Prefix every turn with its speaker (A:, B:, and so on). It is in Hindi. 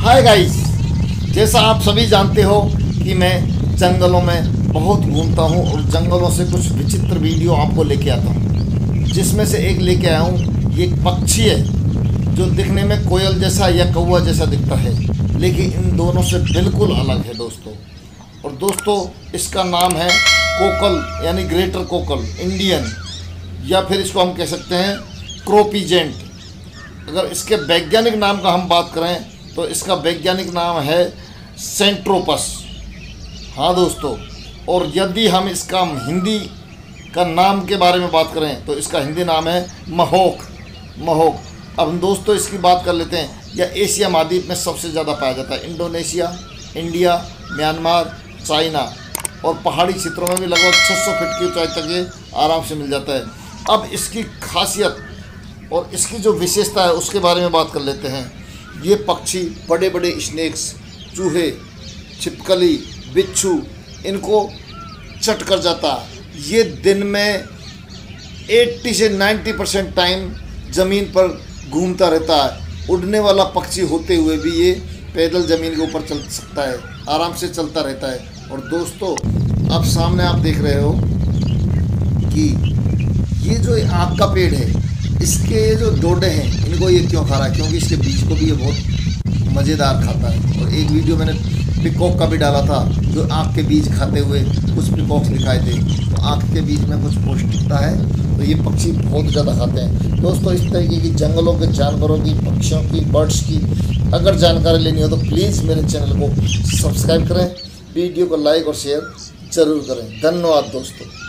A: हाय गाइस, जैसा आप सभी जानते हो कि मैं जंगलों में बहुत घूमता हूँ और जंगलों से कुछ विचित्र वीडियो आपको लेके आता हूँ, जिसमें से एक लेके आया हूँ। ये एक पक्षी है जो दिखने में कोयल जैसा या कौवा जैसा दिखता है, लेकिन इन दोनों से बिल्कुल अलग है दोस्तों। और दोस्तों इसका नाम है कोकल यानी ग्रेटर कोकल इंडियन, या फिर इसको हम कह सकते हैं क्रोपीजेंट। अगर इसके वैज्ञानिक नाम का हम बात करें तो इसका वैज्ञानिक नाम है सेंट्रोपस। हाँ दोस्तों, और यदि हम इसका हिंदी का नाम के बारे में बात करें तो इसका हिंदी नाम है महोक। अब हम दोस्तों इसकी बात कर लेते हैं। यह एशिया महाद्वीप में सबसे ज़्यादा पाया जाता है। इंडोनेशिया, इंडिया, म्यांमार, चाइना और पहाड़ी क्षेत्रों में भी लगभग 600 फीट की ऊंचाई तक ये आराम से मिल जाता है। अब इसकी खासियत और इसकी जो विशेषता है उसके बारे में बात कर लेते हैं। ये पक्षी बड़े बड़े स्नेक्स, चूहे, छिपकली, बिच्छू इनको चट कर जाता है। ये दिन में 80 से 90% टाइम ज़मीन पर घूमता रहता है। उड़ने वाला पक्षी होते हुए भी ये पैदल ज़मीन के ऊपर चल सकता है, आराम से चलता रहता है। और दोस्तों अब सामने आप देख रहे हो कि ये जो आम का पेड़ है, इसके ये जो डोडे हैं इनको ये क्यों खा रहा है, क्योंकि इसके बीज को भी ये बहुत मज़ेदार खाता है। और एक वीडियो मैंने पिकॉक का भी डाला था जो आँख के बीज खाते हुए कुछ पिकॉक्स दिखाए थे। तो आँख के बीज में कुछ पौष्टिकता है, तो ये पक्षी बहुत ज़्यादा खाते हैं। दोस्तों इस तरीके की जंगलों के जानवरों की, पक्षियों की, बर्ड्स की अगर जानकारी लेनी हो तो प्लीज़ मेरे चैनल को सब्सक्राइब करें, वीडियो को लाइक और शेयर ज़रूर करें। धन्यवाद दोस्तों।